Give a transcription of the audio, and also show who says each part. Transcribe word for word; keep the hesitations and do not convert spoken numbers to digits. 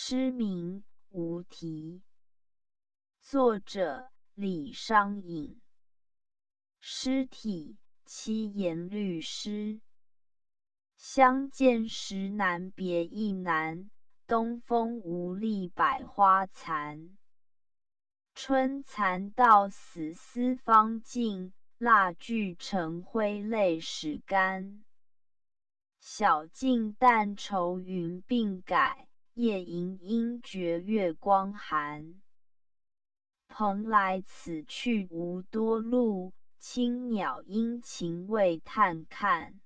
Speaker 1: 诗名无题，作者李商隐。诗体七言律诗。相见时难别亦难，东风无力百花残。春蚕到死丝方尽，蜡炬成灰泪始干。晓镜但愁云鬓改，夜吟应觉月光寒。蓬莱此去无多路，青鸟殷勤为探看。